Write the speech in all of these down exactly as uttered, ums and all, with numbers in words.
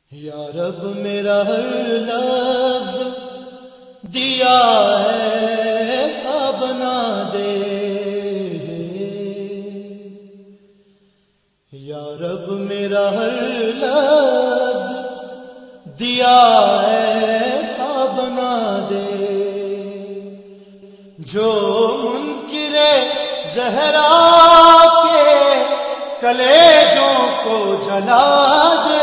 یا رب میرا ہر لفظ دیا ایسا بنا دے، یا رب میرا ہر لفظ دیا ایسا بنا دے، جو منکر زہرا کے کلیجوں کو جلا دے،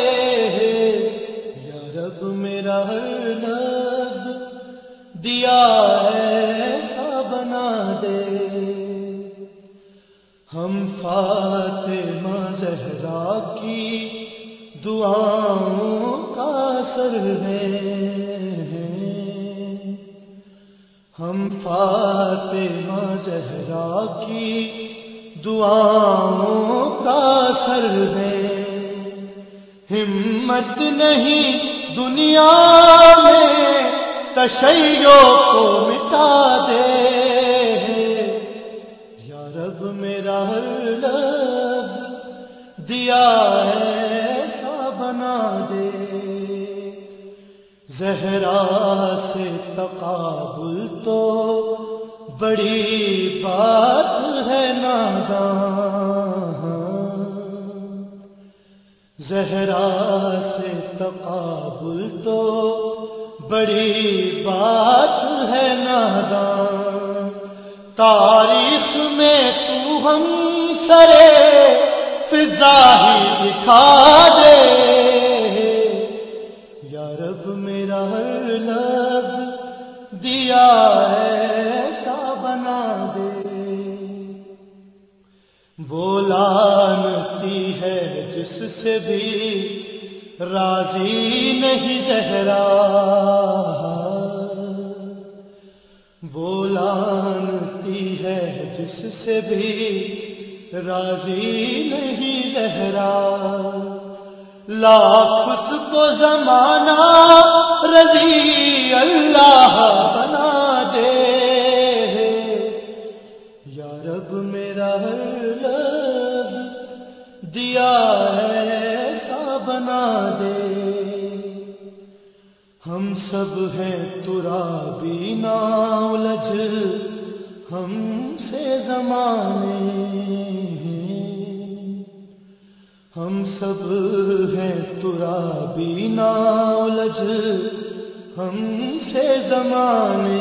یا رب میرا ہر لفظ دیا ایسا بنا دے۔ ہم فاطمہ زہرا کی دعاؤں کا اثر ہیں، ہم فاطمہ زہرا کی دعاؤں کا اثر ہے، ہمت نہیں دنیا میں تشیع کو مٹا دے، یا رب میرا ہر لفظ دیا ایسا بنا دے۔ زہرا سے تقابل تو بڑی بات ہے نادان، زہرا سے تقابل تو بڑی بات ہے نادان، تاریخ میں تو ہم سرے فضا ہی دکھا دے، یا رب میرا ہر لفظ دیا ایسا بنا دے۔ وہ لعنتی ہے جس سے بھی راضی نہیں زہرا، وہ لعنتی ہے جس سے بھی راضی نہیں زہرا، لاکھ اس کو زمانہ رضی اللہ بنا دے، یا رب میرا ہر لفظ دیا ایسا بنا دے۔ ہم سب ہیں ترابی نا الجھ ہم سے زمانے، ہم سب ہیں ترابی نا الجھ ہم سے زمانے،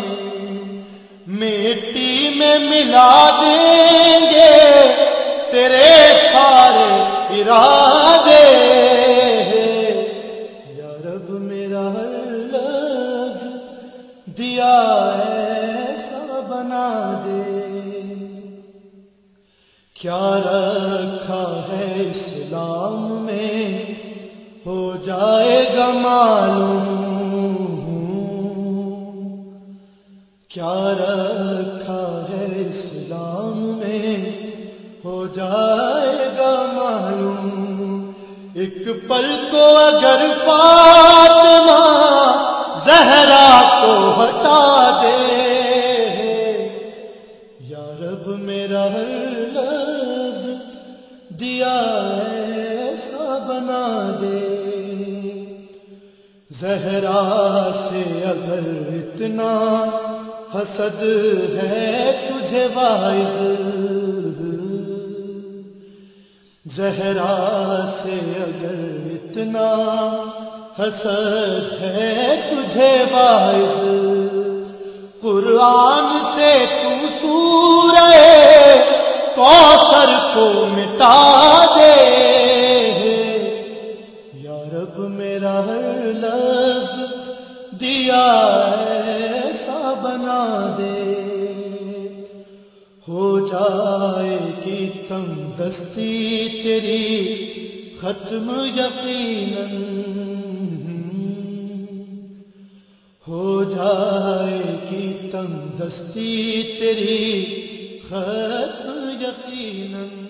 مٹی میں ملا دیں گے تیرے سارے ارادے، یا رب میرا ہر لفظ دیا ایسا بنا دے۔ کیا رکھا ہے اسلام میں ہو جائے گا معلوم، کیا رکھا ہے اسلام میں ہو جائے گا معلوم، ایک پل کو اگر فاطمہ زہرا کو ہٹا دے، یا رب میرا ہر لفظ دیا ایسا بنا دے۔ زہرا سے اگر اتنا حسد ہے تجھے واعظ، زہرا سے اگر اتنا حسد ہے تجھے واعظ، قرآن سے تو سورہ کوثر کو مٹا دے، یا رب میرا ہر لفظ دیا ایسا بنا دے۔ ہو جائے گی تنگ دستی تیری ختم یقیناً، ہو جائے گی تنگ دستی تیری ختم یقیناً۔